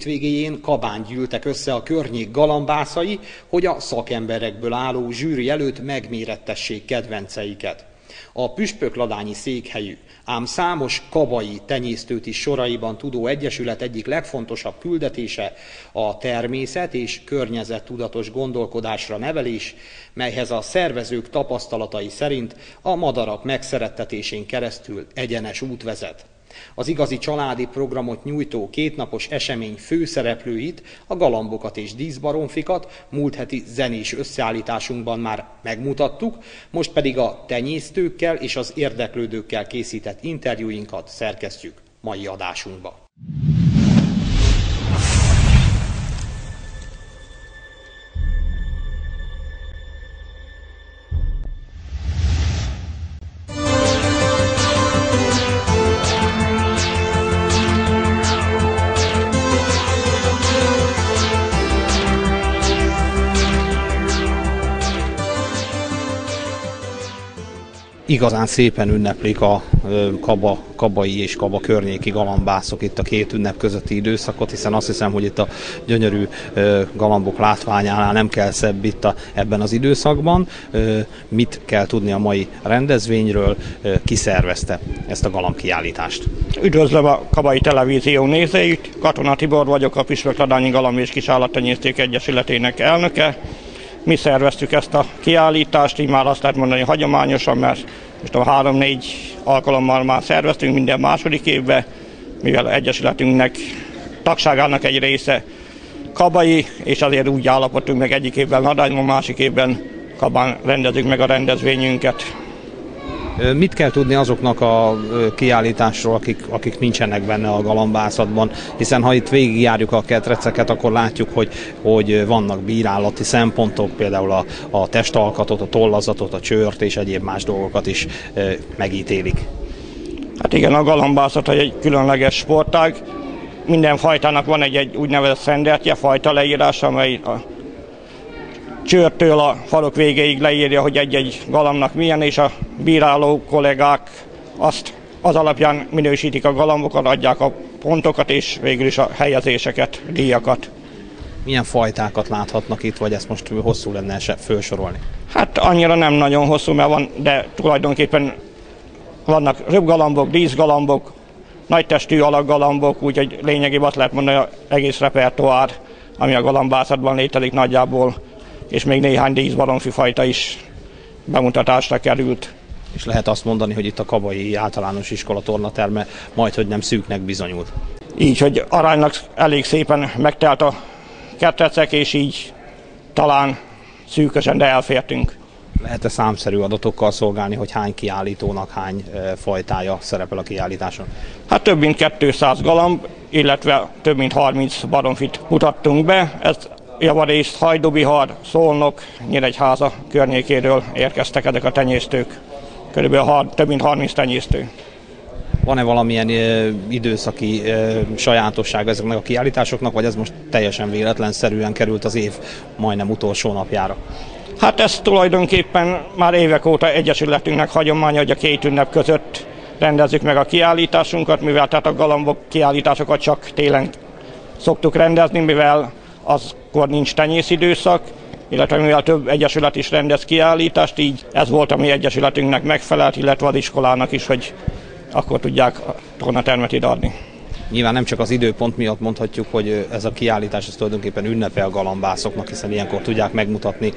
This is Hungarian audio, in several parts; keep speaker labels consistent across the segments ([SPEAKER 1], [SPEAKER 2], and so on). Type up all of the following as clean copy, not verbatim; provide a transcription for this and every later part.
[SPEAKER 1] Végéjén Kabán gyűltek össze a környék galambászai, hogy a szakemberekből álló zsűri előtt megmérettessék kedvenceiket. A püspökladányi székhelyű, ám számos kabai tenyésztőt is soraiban tudó egyesület egyik legfontosabb küldetése a természet és környezettudatos gondolkodásra nevelés, melyhez a szervezők tapasztalatai szerint a madarak megszerettetésén keresztül egyenes út vezet. Az igazi családi programot nyújtó kétnapos esemény főszereplőit, a galambokat és díszbaromfikat múlt heti zenés összeállításunkban már megmutattuk, most pedig a tenyésztőkkel és az érdeklődőkkel készített interjúinkat szerkesztjük mai adásunkba. Igazán szépen ünneplik a kabai és Kaba környéki galambászok itt a két ünnep közötti időszakot, hiszen azt hiszem, hogy itt a gyönyörű galambok látványánál nem kell szebb itt ebben az időszakban. Mit kell tudni a mai rendezvényről, ki szervezte ezt a galambkiállítást?
[SPEAKER 2] Üdvözlöm a Kabai Televízió nézőit, Katona Tibor vagyok, a Püspökladányi Galamb- és Kisállattenyésztők Egyesületének elnöke. Mi szerveztük ezt a kiállítást, így már azt lehet mondani hagyományosan, mert most a 3-4 alkalommal már szerveztünk minden második évben, mivel az Egyesületünknek tagságának egy része kabai, és azért úgy állapodtunk meg egyik évben Nadrágban, másik évben Kabán rendezzük meg a rendezvényünket.
[SPEAKER 1] Mit kell tudni azoknak a kiállításról, akik nincsenek benne a galambászatban, hiszen ha itt végigjárjuk a ketreceket, akkor látjuk, hogy vannak bírálati szempontok, például a testalkatot, a tollazatot, a csőrt és egyéb más dolgokat is megítélik.
[SPEAKER 2] Hát igen, a galambászat egy különleges sportág. Minden fajtának van egy úgynevezett szendertje, fajta leírás, amely a csőrtől a farok végéig leírja, hogy egy-egy galambnak milyen, és a bíráló kollégák az alapján minősítik a galambokat, adják a pontokat, és végül is a helyezéseket, díjakat.
[SPEAKER 1] Milyen fajtákat láthatnak itt, vagy ezt most hosszú lenne felsorolni?
[SPEAKER 2] Hát annyira nem nagyon hosszú, mert van, de tulajdonképpen vannak röpgalambok, díszgalambok, nagytestű alakgalambok, úgyhogy lényegében azt lehet mondani, hogy egész repertoár, ami a galambászatban létezik nagyjából, és még néhány díszbaromfi fajta is bemutatásra került.
[SPEAKER 1] És lehet azt mondani, hogy itt a Kabai Általános Iskola tornaterme majdhogy nem szűknek bizonyult.
[SPEAKER 2] Így, hogy aránylag elég szépen megtelt a ketrecek, és így talán szűkösen, de elfértünk.
[SPEAKER 1] Lehet-e számszerű adatokkal szolgálni, hogy hány kiállítónak hány fajtája szerepel a kiállításon?
[SPEAKER 2] Hát több mint 200 galamb, illetve több mint 30 baromfit mutattunk be. Ez javarészt Hajdú-Bihar, Szolnok, Nyíregyháza környékéről érkeztek ezek a tenyésztők. Körülbelül több mint 30 tenyésztő.
[SPEAKER 1] Van-e valamilyen időszaki sajátosság ezeknek a kiállításoknak, vagy ez most teljesen véletlenszerűen került az év majdnem utolsó napjára?
[SPEAKER 2] Hát ez tulajdonképpen már évek óta egyesületünknek hagyománya, hogy a két ünnep között rendezzük meg a kiállításunkat, mivel tehát a galambok kiállításokat csak télen szoktuk rendezni, mivel azkor nincs tenyészidőszak, illetve mivel több egyesület is rendez kiállítást, így ez volt a mi egyesületünknek megfelelt, illetve az iskolának is, hogy akkor tudják a tornatermet ideadni.
[SPEAKER 1] Nyilván nem csak az időpont miatt mondhatjuk, hogy ez a kiállítás ez tulajdonképpen ünnepe a galambászoknak, hiszen ilyenkor tudják megmutatni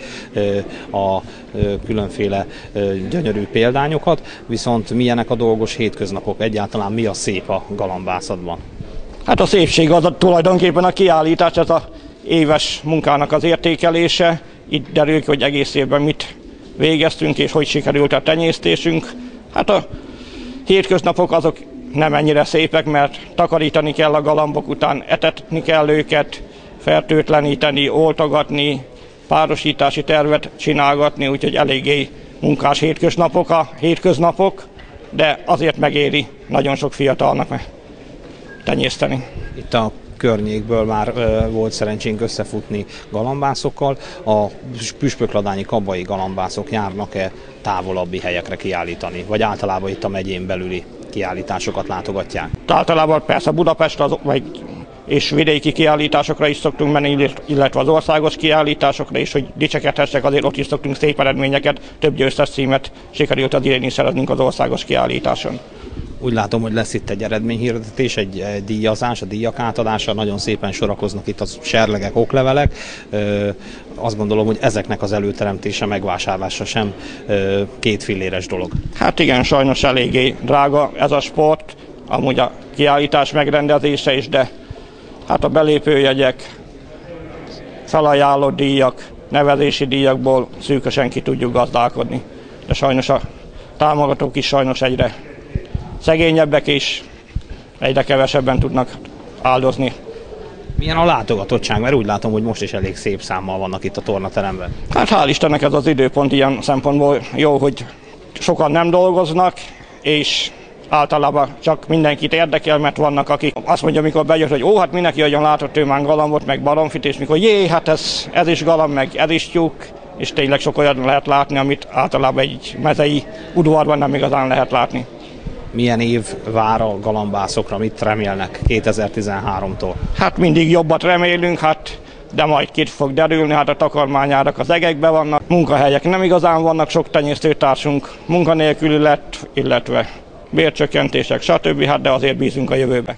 [SPEAKER 1] a különféle gyönyörű példányokat, viszont milyenek a dolgos hétköznapok, egyáltalán mi a szép a galambászatban?
[SPEAKER 2] Hát a szépség az tulajdonképpen a kiállítás, ez az éves munkának az értékelése. Itt derül ki, hogy egész évben mit végeztünk, és hogy sikerült a tenyésztésünk. Hát a hétköznapok azok nem ennyire szépek, mert takarítani kell a galambok után, etetni kell őket, fertőtleníteni, oltogatni, párosítási tervet csinálgatni, úgyhogy eléggé munkás hétköznapok, de azért megéri nagyon sok fiatalnak tenyészteni.
[SPEAKER 1] Itt a környékből már volt szerencsénk összefutni galambászokkal. A püspökladányi kabai galambászok járnak-e távolabbi helyekre kiállítani, vagy általában itt a megyén belüli kiállításokat látogatják?
[SPEAKER 2] Általában persze Budapest vagy és vidéki kiállításokra is szoktunk menni, illetve az országos kiállításokra is, hogy dicsekedhessek, azért ott is szoktunk szép eredményeket, több győztes címet sikerült az idén is szereznünk az országos kiállításon.
[SPEAKER 1] Úgy látom, hogy lesz itt egy eredményhirdetés, egy díjazás, a díjak átadása, nagyon szépen sorakoznak itt a serlegek, oklevelek. Azt gondolom, hogy ezeknek az előteremtése, megvásárlása sem kétfilléres dolog.
[SPEAKER 2] Hát igen, sajnos eléggé drága ez a sport, amúgy a kiállítás megrendezése is, de hát a belépőjegyek, felajánlott díjak, nevezési díjakból szűkösen ki tudjuk gazdálkodni. De sajnos a támogatók is sajnos egyre szegényebbek is, egyre kevesebben tudnak áldozni.
[SPEAKER 1] Milyen a látogatottság? Mert úgy látom, hogy most is elég szép számmal vannak itt a tornateremben.
[SPEAKER 2] Hát hál' Istennek ez az időpont ilyen szempontból jó, hogy sokan nem dolgoznak, és általában csak mindenkit érdekel, mert vannak, akik azt mondja, amikor bejött, hogy hát mindenki agyon látott ő már galambot, meg baromfit, és mikor hát ez is galamb, meg ez is tyúk, és tényleg sok olyan lehet látni, amit általában egy mezei udvarban nem igazán lehet látni.
[SPEAKER 1] Milyen év vár a galambászokra, mit remélnek 2013-tól?
[SPEAKER 2] Hát mindig jobbat remélünk, de majd ki fog derülni, a takarmányárak az egekben vannak, munkahelyek nem igazán vannak, sok tenyésztőtársunk munkanélküli lett, illetve bércsökkentések, stb., de azért bízunk a jövőbe.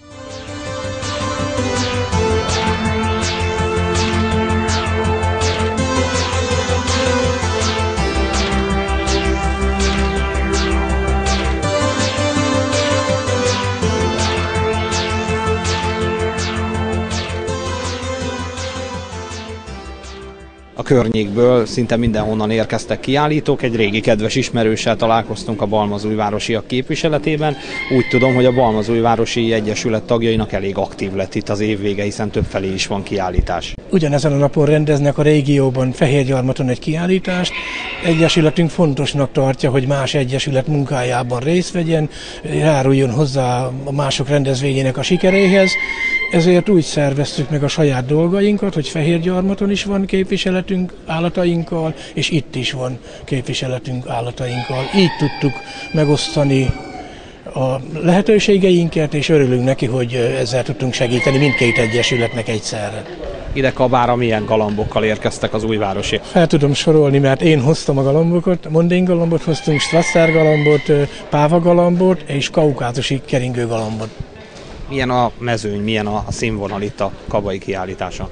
[SPEAKER 1] A környékből szinte mindenhonnan érkeztek kiállítók, egy régi kedves ismerőssel találkoztunk a Balmazújvárosiak képviseletében. Úgy tudom, hogy a Balmazújvárosi Egyesület tagjainak elég aktív lett itt az év vége, hiszen többfelé is van kiállítás.
[SPEAKER 3] Ugyanezen a napon rendeznek a régióban, Fehérgyarmaton egy kiállítást. Egyesületünk fontosnak tartja, hogy más egyesület munkájában részt vegyen, járuljon hozzá a mások rendezvényének a sikeréhez. Ezért úgy szerveztük meg a saját dolgainkat, hogy Fehérgyarmaton is van képviseletünk állatainkkal, és itt is van képviseletünk állatainkkal. Így tudtuk megosztani a lehetőségeinket, és örülünk neki, hogy ezzel tudtunk segíteni mindkét egyesületnek egyszerre.
[SPEAKER 1] Ide Kabára milyen galambokkal érkeztek az újvárosi?
[SPEAKER 3] Fel tudom sorolni, mert én hoztam a galambokat, mondén galambot hoztunk, Strasser galambot, páva galambot és kaukázusi keringő galambot.
[SPEAKER 1] Milyen a mezőny, milyen a színvonal itt a kabai kiállításon?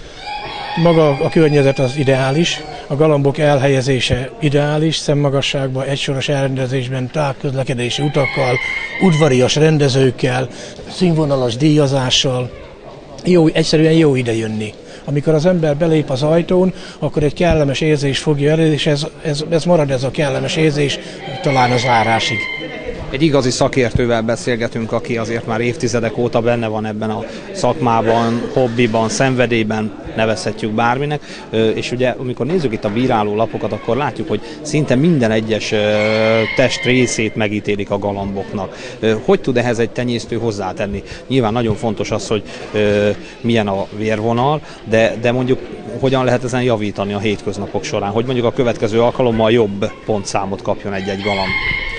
[SPEAKER 3] Maga a környezet az ideális, a galambok elhelyezése ideális, szemmagasságban, egysoros elrendezésben, távközlekedési utakkal, udvarias rendezőkkel, színvonalas díjazással. Egyszerűen jó ide jönni. Amikor az ember belép az ajtón, akkor egy kellemes érzés fogja elő, és ez marad ez a kellemes érzés talán az zárásig.
[SPEAKER 1] Egy igazi szakértővel beszélgetünk, aki azért már évtizedek óta benne van ebben a szakmában, hobbiban, szenvedélyben, nevezhetjük bárminek, és ugye amikor nézzük itt a bírálólapokat, akkor látjuk, hogy szinte minden egyes test részét megítélik a galamboknak. Hogy tud ehhez egy tenyésztő hozzátenni? Nyilván nagyon fontos az, hogy milyen a vérvonal, de mondjuk hogyan lehet ezen javítani a hétköznapok során, hogy mondjuk a következő alkalommal jobb pontszámot kapjon egy-egy galamb.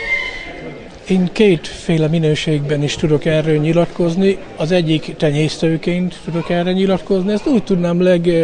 [SPEAKER 3] Én kétféle minőségben is tudok erről nyilatkozni. Az egyik tenyésztőként tudok erre nyilatkozni. Ezt úgy tudnám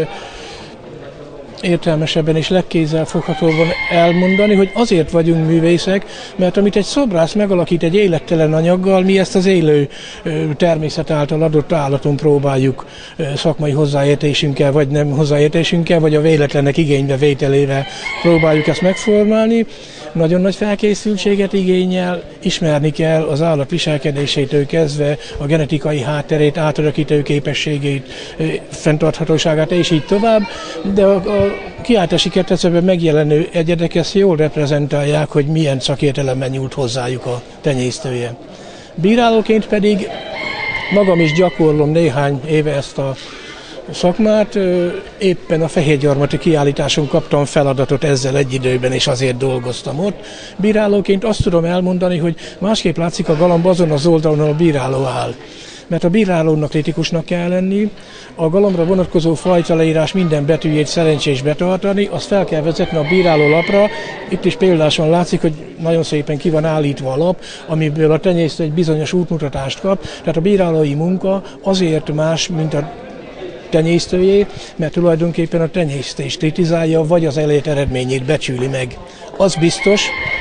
[SPEAKER 3] legértelmesebben és legkézzelfoghatóbban elmondani, hogy azért vagyunk művészek, mert amit egy szobrász megalakít egy élettelen anyaggal, mi ezt az élő természet által adott állaton próbáljuk szakmai hozzáértésünkkel, vagy nem hozzáértésünkkel, vagy a véletlenek igénybe vételével próbáljuk ezt megformálni. Nagyon nagy felkészültséget igényel, ismerni kell az állat viselkedésétől kezdve a genetikai hátterét, átörökítő képességét, fenntarthatóságát és így tovább, de a kiáltási kertecben megjelenő egyedek ezt jól reprezentálják, hogy milyen szakértelemben nyújt hozzájuk a tenyésztője. Bírálóként pedig magam is gyakorlom néhány éve ezt a szakmát, éppen a Fehérgyarmati kiállításon kaptam feladatot ezzel egy időben, és azért dolgoztam ott. Bírálóként azt tudom elmondani, hogy másképp látszik a galamb azon az oldalon, a bíráló áll. mert a bírálónak kritikusnak kell lenni, a galambra vonatkozó fajta leírás minden betűjét szerencsés betartani, azt fel kell vezetni a bíráló lapra. Itt is példáson látszik, hogy nagyon szépen ki van állítva a lap, amiből a tenyésztő egy bizonyos útmutatást kap. Tehát a bírálói munka azért más, mint a tenyésztőjé, mert tulajdonképpen a tenyésztést kritizálja, vagy az elért eredményét becsüli meg. Az biztos,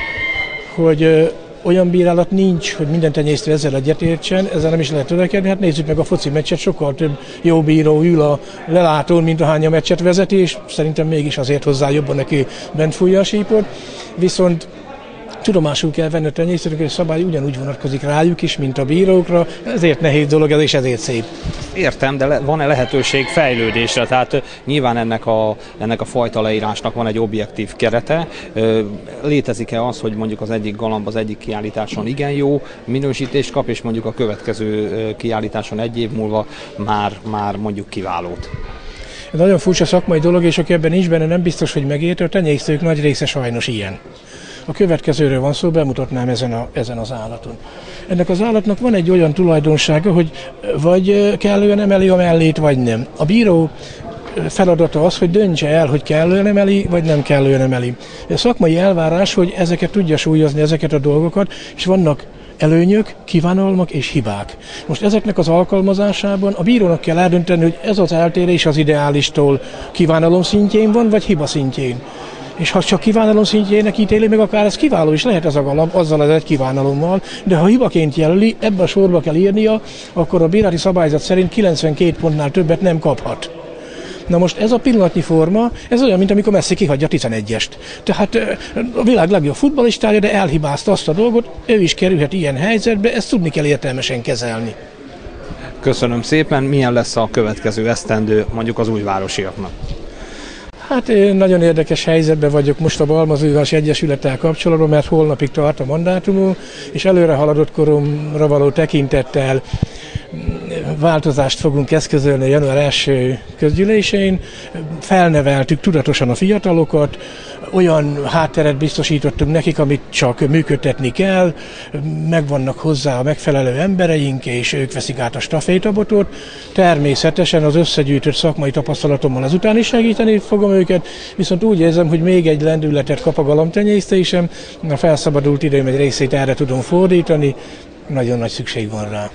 [SPEAKER 3] hogy olyan bírálat nincs, hogy minden tenyésztő ezzel egyetértsen, ezzel nem is lehet törekedni. Hát nézzük meg a foci meccset, sokkal több jó bíró ül a lelátón, mint ahány a meccset vezeti, és szerintem mégis azért hozzá jobban neki bent fújja a sípot. Viszont tudomásul kell venni a tenyésztőknek, hogy a szabály ugyanúgy vonatkozik rájuk is, mint a bírókra, ezért nehéz dolog ez, és ezért szép.
[SPEAKER 1] Értem, de van-e lehetőség fejlődésre? Tehát nyilván ennek a fajta leírásnak van egy objektív kerete. Létezik-e az, hogy mondjuk az egyik galamb az egyik kiállításon igen jó minősítést kap, és mondjuk a következő kiállításon egy év múlva már mondjuk kiválót?
[SPEAKER 3] Ez nagyon furcsa szakmai dolog, és aki ebben nincs benne, nem biztos, hogy megérti, a tenyésztők nagy része sajnos ilyen. A következőről van szó, bemutatnám ezen az állaton. Ennek az állatnak van egy olyan tulajdonsága, hogy vagy kellően emeli a mellét, vagy nem. A bíró feladata az, hogy döntse el, hogy kellően emeli, vagy nem kellően emeli. A szakmai elvárás, hogy ezeket tudja súlyozni, ezeket a dolgokat, és vannak előnyök, kívánalmak és hibák. Most ezeknek az alkalmazásában a bírónak kell eldönteni, hogy ez az eltérés az ideálistól kívánalom szintjén van, vagy hiba szintjén. És ha csak kívánalom szintjének ítéli meg, akár ez kiváló is lehet ez a galamb, azzal az egy kívánalommal, de ha hibaként jelöli, ebbe a sorba kell írnia, akkor a bírálati szabályzat szerint 92 pontnál többet nem kaphat. Na most ez a pillanatnyi forma, ez olyan, mint amikor Messi kihagyja 11-est. Tehát a világ legjobb futballistája, de elhibázta azt a dolgot, ő is kerülhet ilyen helyzetbe, ezt tudni kell értelmesen kezelni.
[SPEAKER 1] Köszönöm szépen. Milyen lesz a következő esztendő mondjuk az újvárosiaknak?
[SPEAKER 3] Hát én nagyon érdekes helyzetben vagyok most a Balmazújvárosi Egyesülettel kapcsolatban, mert holnapig tart a mandátumom, és előre haladott koromra való tekintettel változást fogunk eszközölni a január 1. közgyűlésén. Felneveltük tudatosan a fiatalokat, olyan hátteret biztosítottunk nekik, amit csak működtetni kell, megvannak hozzá a megfelelő embereink, és ők veszik át a stafétabotot. Természetesen az összegyűjtött szakmai tapasztalatommal ezután is segíteni fogom őket, viszont úgy érzem, hogy még egy lendületet kap a galambtenyésztésem, a felszabadult időm egy részét erre tudom fordítani, nagyon nagy szükség van rá.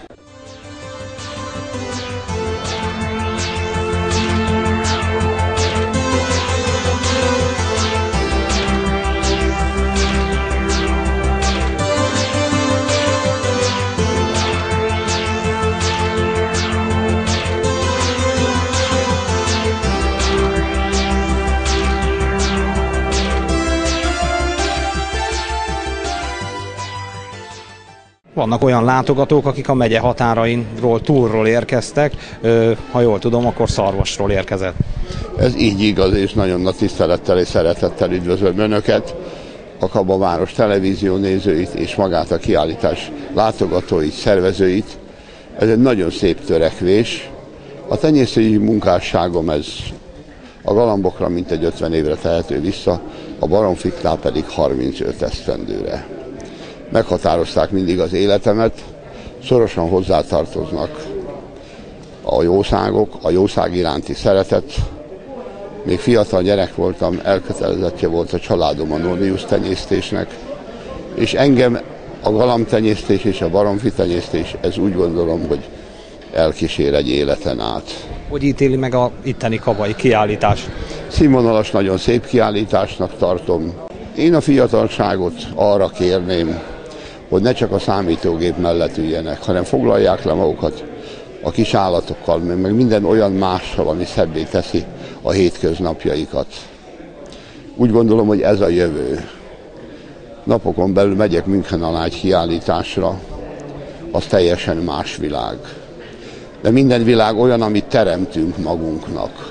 [SPEAKER 1] Vannak olyan látogatók, akik a megye határainról, túlról érkeztek, ha jól tudom, akkor Szarvasról érkezett.
[SPEAKER 4] Ez így igaz, és nagyon nagy tisztelettel és szeretettel üdvözlöm Önöket, a Kabaváros televízió nézőit és magát a kiállítás látogatóit, szervezőit. Ez egy nagyon szép törekvés. A tenyésztői munkásságom ez a galambokra mintegy 50 évre tehető vissza, a baromfiknál pedig 35 esztendőre. Meghatározták mindig az életemet, szorosan hozzátartoznak a jószágok, a jószág iránti szeretet. Még fiatal gyerek voltam, elkötelezettje volt a családom a nóniusz tenyésztésnek, és engem a galambtenyésztés és a baromfi tenyésztés, ez úgy gondolom, hogy elkísér egy életen át.
[SPEAKER 1] Hogy ítéli meg a itteni kabai kiállítás?
[SPEAKER 4] Színvonalas, nagyon szép kiállításnak tartom. Én a fiatalságot arra kérném, hogy ne csak a számítógép mellett üljenek, hanem foglalják le magukat a kis állatokkal, meg minden olyan mással, ami szebbé teszi a hétköznapjaikat. Úgy gondolom, hogy ez a jövő. Napokon belül megyek München alá egy kiállításra, az teljesen más világ. De minden világ olyan, amit teremtünk magunknak.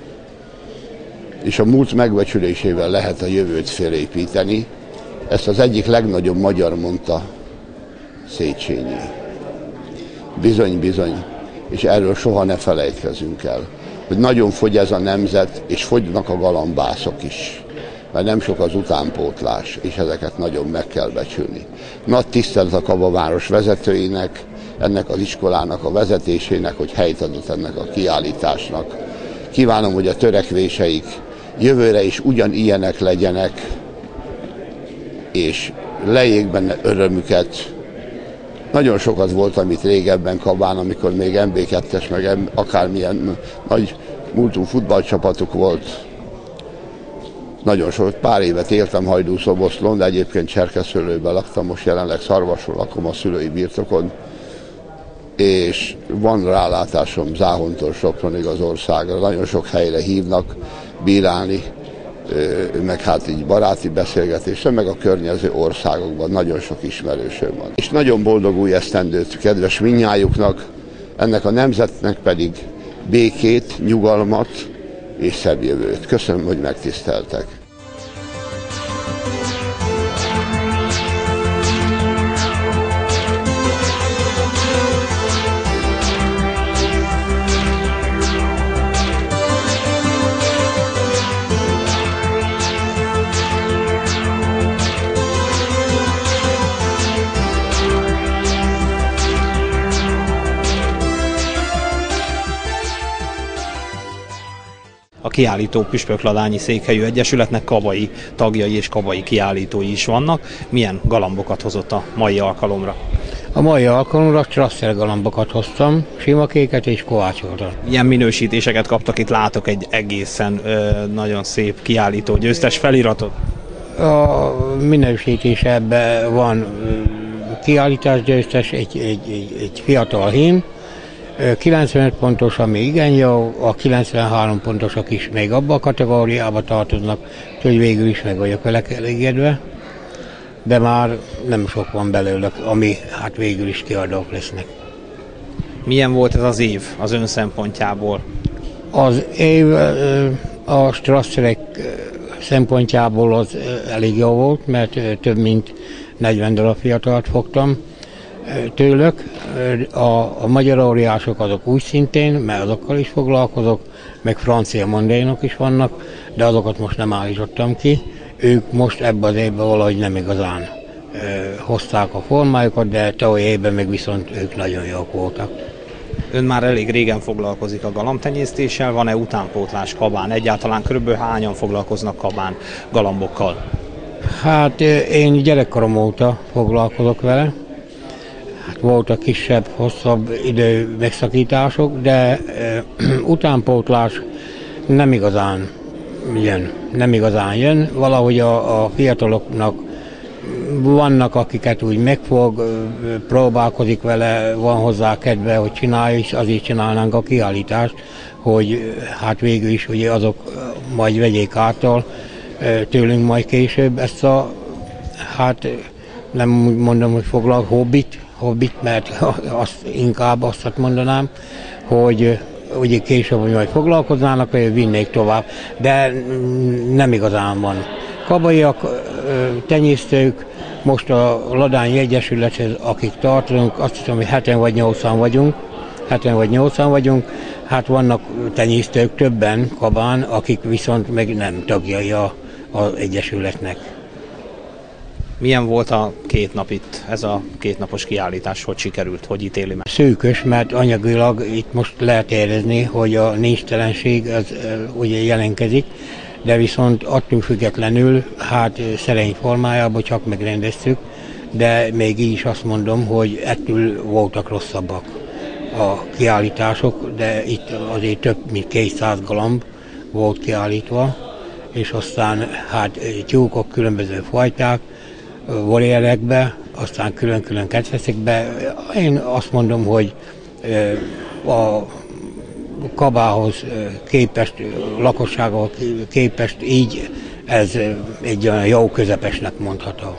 [SPEAKER 4] És a múlt megbecsülésével lehet a jövőt felépíteni. Ezt az egyik legnagyobb magyar mondta, Széchenyi. Bizony, bizony, és erről soha ne felejtkezzünk el, hogy nagyon fogy ez a nemzet, és fogynak a galambászok is, mert nem sok az utánpótlás, és ezeket nagyon meg kell becsülni. Nagy tisztelet a Kabaváros vezetőinek, ennek az iskolának a vezetésének, hogy helyt adott ennek a kiállításnak. Kívánom, hogy a törekvéseik jövőre is ugyanilyenek legyenek, és lejjék benne örömüket. Nagyon sokat volt, amit régebben Kabán, amikor még MB2-es, meg akármilyen nagy múltú futballcsapatuk volt. Nagyon sok, pár évet éltem Hajdúszoboszlón, de egyébként Cserkeszőlőben laktam, most jelenleg Szarvasról lakom a szülői birtokon, és van rálátásom Záhontól Sopronig az országra. Nagyon sok helyre hívnak bírálni, meg hát így baráti beszélgetésre, meg a környező országokban nagyon sok ismerősöm van. És nagyon boldog új esztendőt kedves mindnyájuknak, ennek a nemzetnek pedig békét, nyugalmat és szebb jövőt. Köszönöm, hogy megtiszteltek.
[SPEAKER 1] A kiállító Püspökladányi Székhelyű Egyesületnek kabai tagjai és kabai kiállítói is vannak. Milyen galambokat hozott a mai alkalomra?
[SPEAKER 5] A mai alkalomra Strasser galambokat hoztam, simakéket és kovácsoltat.
[SPEAKER 1] Milyen minősítéseket kaptak? Itt látok egy egészen nagyon szép kiállító győztes feliratot.
[SPEAKER 5] A minősítés ebben van kiállítás győztes, egy fiatal hím, 95 pontos, ami igen jó, a 93 pontosok is még abba a kategóriába tartoznak, úgyhogy végül is meg vagyok vele elégedve, de már nem sok van belőle, ami hát végül is kiadók lesznek.
[SPEAKER 1] Milyen volt ez az év az ön szempontjából?
[SPEAKER 5] Az év a Strasserek szempontjából az elég jó volt, mert több mint 40 darab fiatalt fogtam tőlük. A magyar óriások azok úgy szintén, mert azokkal is foglalkozok, meg francia mondénok is vannak, de azokat most nem állítottam ki. Ők most ebben az évben valahogy nem igazán hozták a formájukat, de tavaly évben meg viszont ők nagyon jók voltak.
[SPEAKER 1] Ön már elég régen foglalkozik a galambtenyésztéssel, van-e utánpótlás Kabán? Egyáltalán körülbelül hányan foglalkoznak Kabán galambokkal?
[SPEAKER 5] Hát én gyerekkorom óta foglalkozok vele. Hát voltak kisebb, hosszabb idő megszakítások, de utánpótlás nem igazán jön. Valahogy a fiataloknak vannak, akiket úgy megfog, próbálkozik vele, van hozzá kedve, hogy csinálja, és azért csinálnánk a kiállítást, hogy hát végül is ugye azok majd vegyék áttal tőlünk majd később ezt a, hát nem mondom, hogy foglal hobbit, mert inkább azt mondanám, hogy ugye később majd foglalkoznának, vagy vinnék tovább, de nem igazán van. Kabaiak, tenyésztők, most a Ladányi Egyesülethez, akik tartunk, azt hiszem, hogy 7 vagy 8-an vagyunk, hát vannak tenyésztők többen Kabán, akik viszont meg nem tagjai az Egyesületnek.
[SPEAKER 1] Milyen volt a 2 nap itt, ez a 2 napos kiállítás, hogy sikerült, hogy ítéli meg?
[SPEAKER 5] Szűkös, mert anyagilag itt most lehet érezni, hogy a nincstelenség az ugye jelentkezik, de viszont attól függetlenül, hát szerény formájában csak megrendeztük, de még így is azt mondom, hogy ettől voltak rosszabbak a kiállítások, de itt azért több mint 200 galamb volt kiállítva, és aztán hát tyúkok, különböző fajták, volierekbe, aztán külön-külön kedveszekbe. Én azt mondom, hogy a Kabához képest, lakossághoz képest így ez egy olyan jó közepesnek mondható.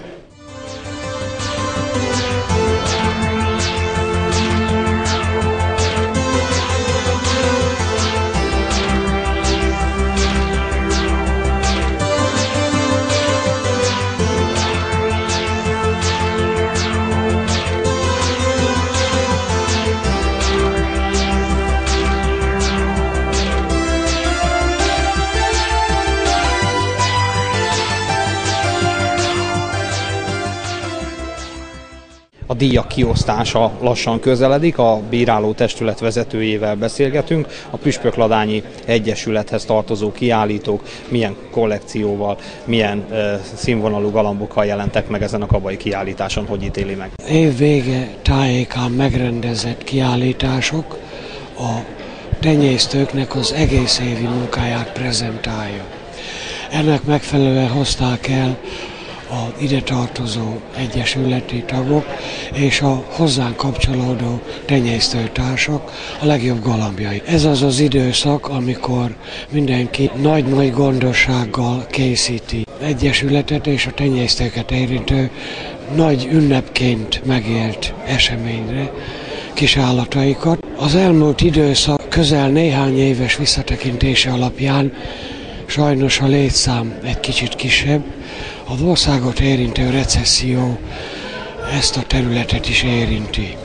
[SPEAKER 1] A díjak kiosztása lassan közeledik, a bíráló testület vezetőjével beszélgetünk, a Püspökladányi Egyesülethez tartozó kiállítók milyen kollekcióval, milyen színvonalú galambokkal jelentek meg ezen a kabai kiállításon, hogy ítéli meg.
[SPEAKER 6] Év vége tájékán megrendezett kiállítások a tenyésztőknek az egész évi munkáját prezentálja. Ennek megfelelően hozták el az ide tartozó egyesületi tagok és a hozzánk kapcsolódó tenyésztőtársak a legjobb galambjai. Ez az az időszak, amikor mindenki nagy-nagy gondossággal készíti egyesületet és a tenyésztőket érintő nagy ünnepként megélt eseményre kisállataikat. Az elmúlt időszak közel néhány éves visszatekintése alapján sajnos a létszám egy kicsit kisebb. Az országot érintő recesszió ezt a területet is érinti.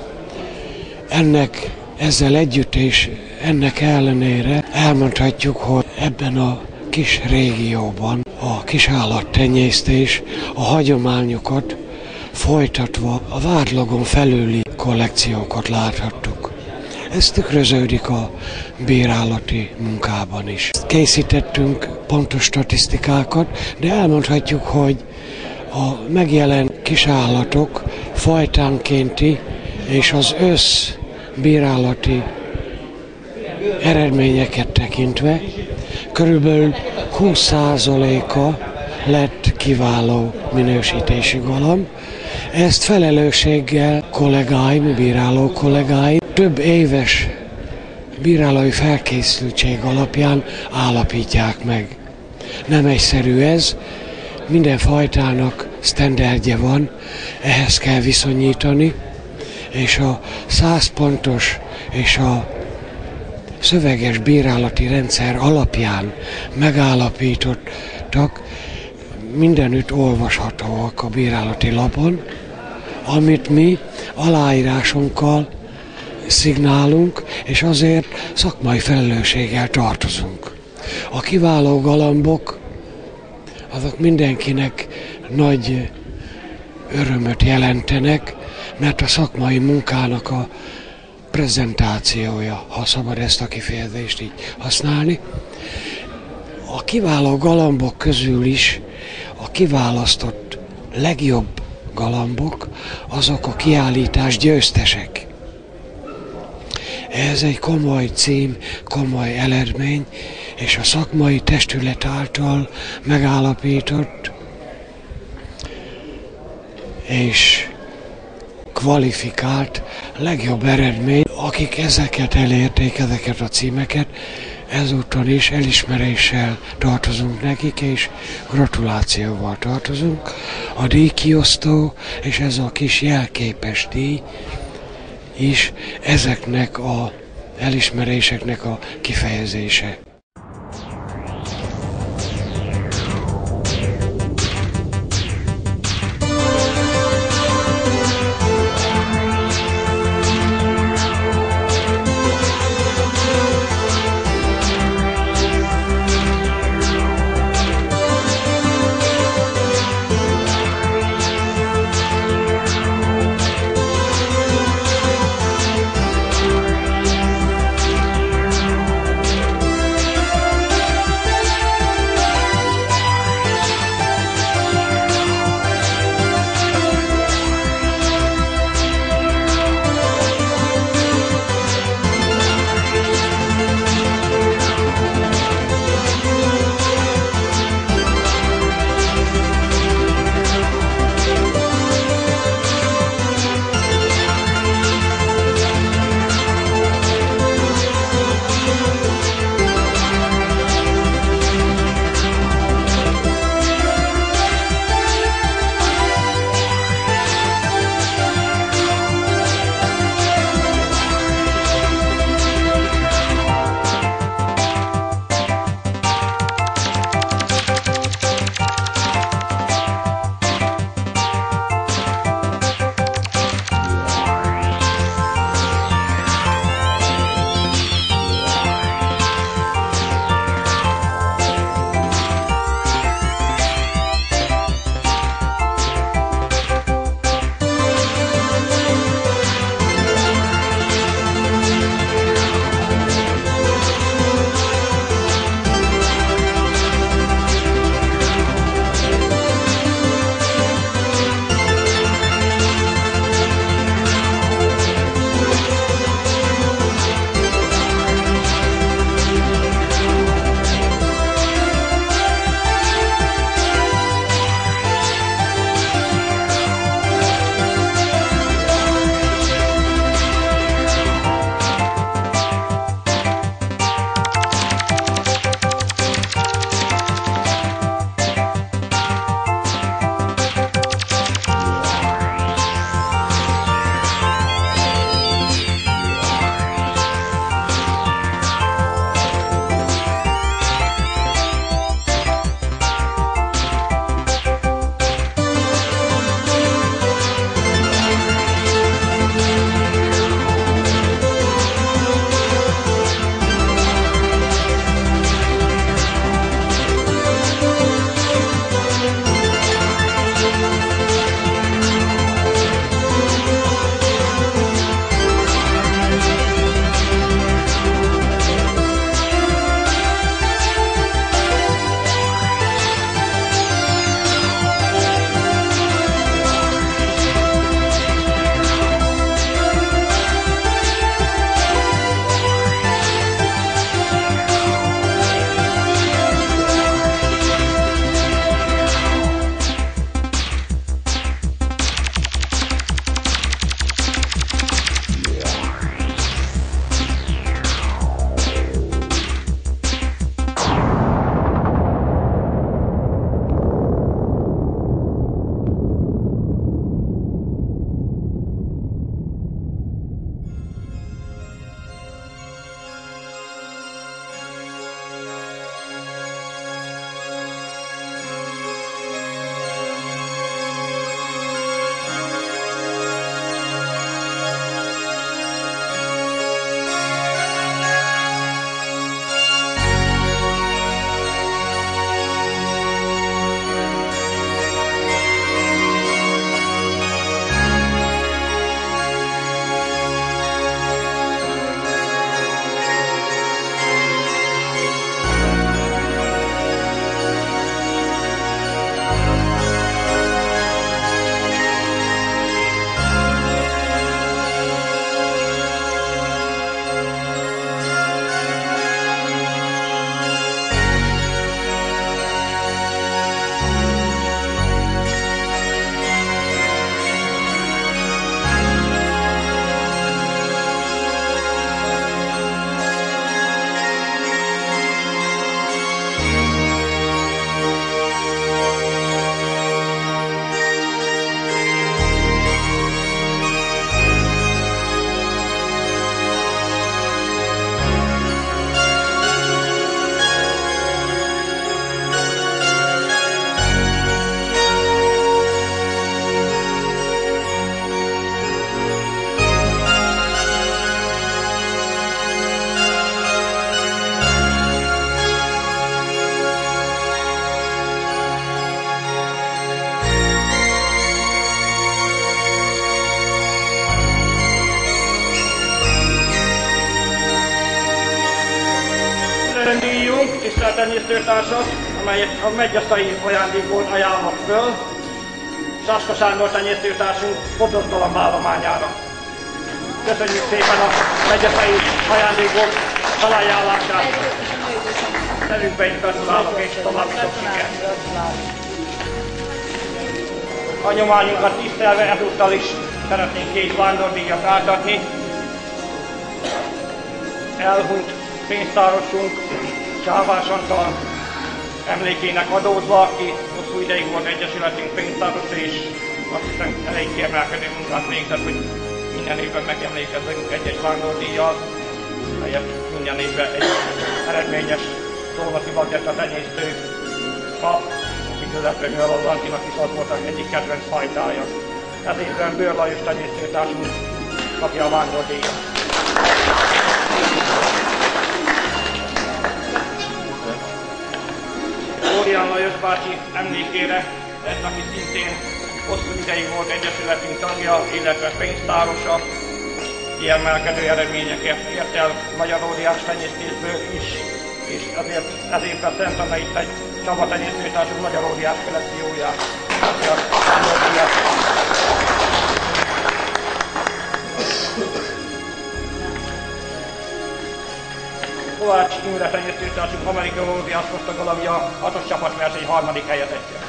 [SPEAKER 6] Ezzel együtt és ennek ellenére elmondhatjuk, hogy ebben a kis régióban a kisállattenyésztés a hagyományokat folytatva a vádlagon felüli kollekciókat láthattuk. Ez tükröződik a bírálati munkában is. Készítettünk pontos statisztikákat, de elmondhatjuk, hogy a megjelent kisállatok fajtánkénti és az bírálati eredményeket tekintve körülbelül 20%-a lett kiváló minősítésű galamb. Ezt felelősséggel kollégáim, bíráló kollégáim több éves bírálói felkészültség alapján állapítják meg. Nem egyszerű ez, minden fajtának sztenderdje van, ehhez kell viszonyítani, és a 100 pontos és a szöveges bírálati rendszer alapján megállapítottak mindenütt olvashatóak a bírálati lapon, amit mi aláírásunkkal szignálunk, és azért szakmai felelősséggel tartozunk. A kiváló galambok, azok mindenkinek nagy örömöt jelentenek, mert a szakmai munkának a prezentációja, ha szabad ezt a kifejezést így használni. A kiváló galambok közül is a kiválasztott legjobb galambok, azok a kiállítás győztesek. Ez egy komoly cím, komoly eredmény, és a szakmai testület által megállapított és kvalifikált legjobb eredmény, akik ezeket elérték, ezeket a címeket, ezúttal is elismeréssel tartozunk nekik, és gratulációval tartozunk. A díjkiosztó és ez a kis jelképes díj is ezeknek az elismeréseknek a kifejezése.
[SPEAKER 2] ösztöndíjunk, tisztelt tenyésztőtársak, amelyet a megyesztai ajándékból ajánlok föl Sáska Sándor tenyésztőtársunk Bodrogtalan állományára. Köszönjük szépen a megyesztai ajándékból felajánlását. Nevünkbe is gratulálok és további sok sikert. Hagyományunkat tisztelve ezúttal is szeretnénk 2 vándordíjat átadni. Elhunyt pénztárosunk Csávás Antal emlékének adózva, aki hosszú ideig volt egyesületünk pénztárosa, és azt hiszem elég kiemelkedő munkát végzett, hogy minden évben megemlékezzünk egy-egy vándordíjjal, melyet minden évben egy eredményes szolnokti bagetta tenyésztő kap, miközben Bőr Lantinak is az volt az egyik kedvenc fajtája. Ez évben Bőr Lajos tenyésztőtársunk kapja a vándordíjat. Órián Lajos bácsi emlékére, aki szintén hosszú ideig volt egyesületünk tagja, illetve pénztárosa, kiemelkedő eredményeket ért el magyar óriás tenyésztésből is, és azért ez évben Szent Anna itt egy Csaba tenyésztőtársunk magyar óriás kollekcióját. Kovács Imre tenyésztőtársunk amerikai óriás kosztagolomja 6-os csapatverseny 3. helyezettje.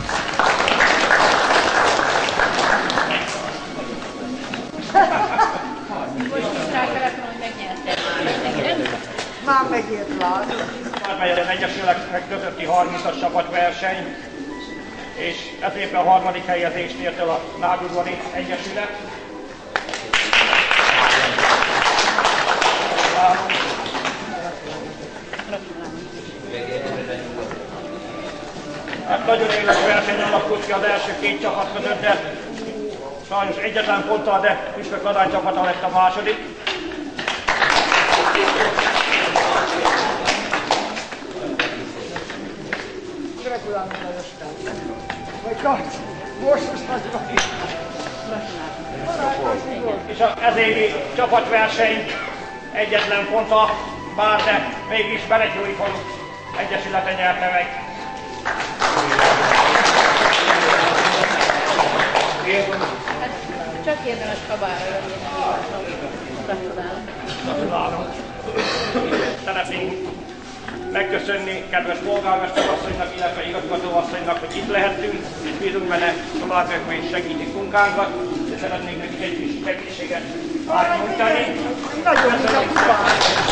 [SPEAKER 7] Már megért már.
[SPEAKER 2] Vármegyeren egyesületek közötti 30-as csapatverseny, és ez évben a 3. helyezést ért el a Nádudvari Egyesület. Hát nagyon éles verseny alakult ki az első 2 csapat között, de sajnos egyetlen ponttal, de Püspök Ladány csapata lett a második.
[SPEAKER 7] Gratulálunk Lajoskát. Vagy Kac, most vagy.
[SPEAKER 2] És az évi csapatverseny egyetlen ponttal, bár de mégis Beretyói Falu Egyesülete nyerte meg.
[SPEAKER 8] Csak érdemes kabára
[SPEAKER 2] Gratulálunk. Szeretnénk megköszönni kedves polgármesterasszonynak, illetve igazgatóasszonynak, hogy itt lehettünk, és bízunk benne továbbiakban is segítik munkánkat, és szeretnénk nekik egy kis segítséget átnyújtani.
[SPEAKER 7] Nagyon gratulálunk!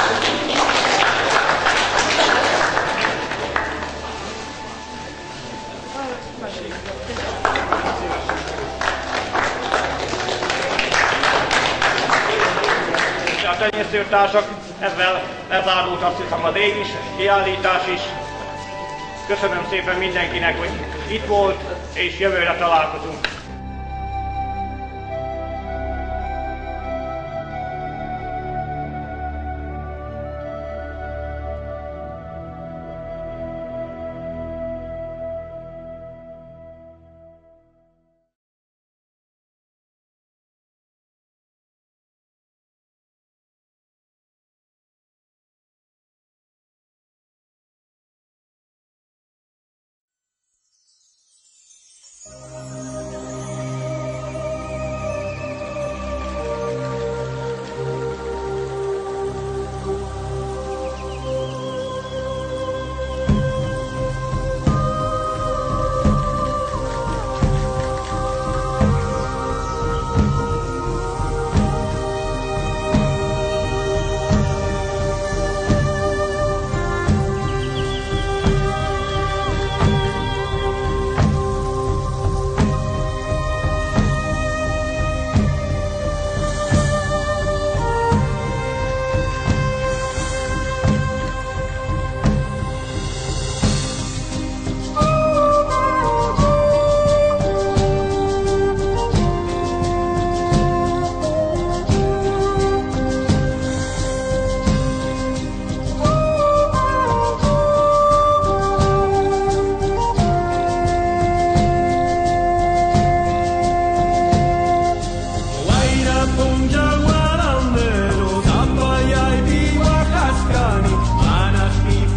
[SPEAKER 2] A tenyésztőtársak, ezzel lezárult azt hiszem az év is, kiállítás is. Köszönöm szépen mindenkinek, hogy itt volt, és jövőre találkozunk.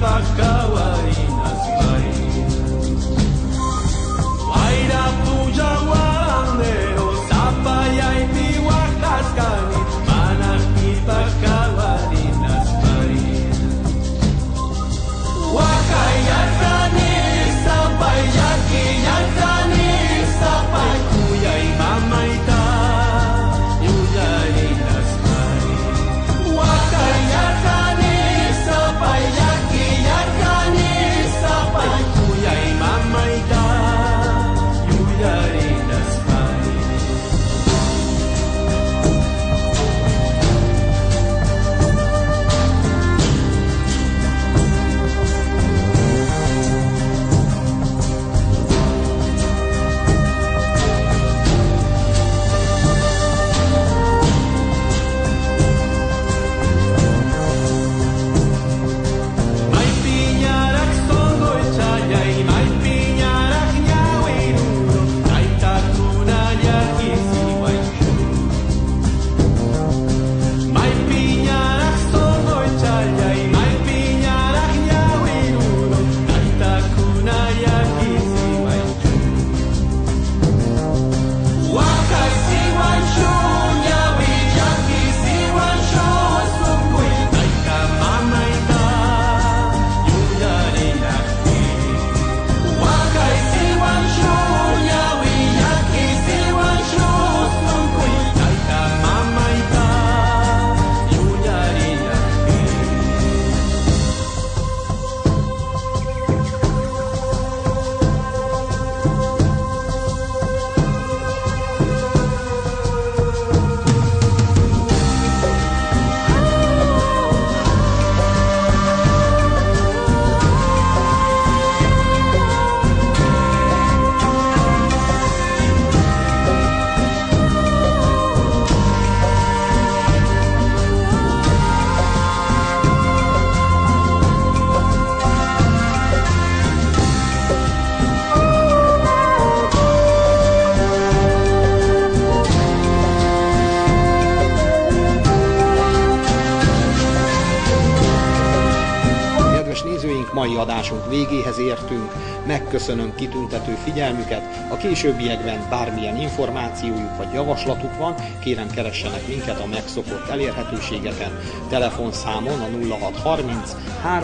[SPEAKER 1] mai adásunk végéhez értünk, megköszönöm kitüntető figyelmüket, a későbbiekben bármilyen információjuk vagy javaslatuk van, kérem keressenek minket a megszokott elérhetőségeken, telefonszámon a 0630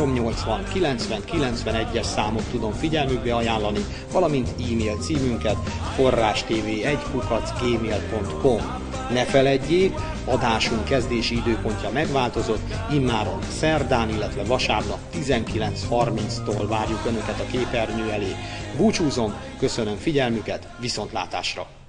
[SPEAKER 1] 380 90 91-es számot tudom figyelmükbe ajánlani, valamint e-mail címünket forrastv1@gmail.com. Ne feledjék, adásunk kezdési időpontja megváltozott, immáron szerdán, illetve vasárnap 19:30-tól várjuk Önöket a képernyő elé. Búcsúzom, köszönöm figyelmüket, viszontlátásra!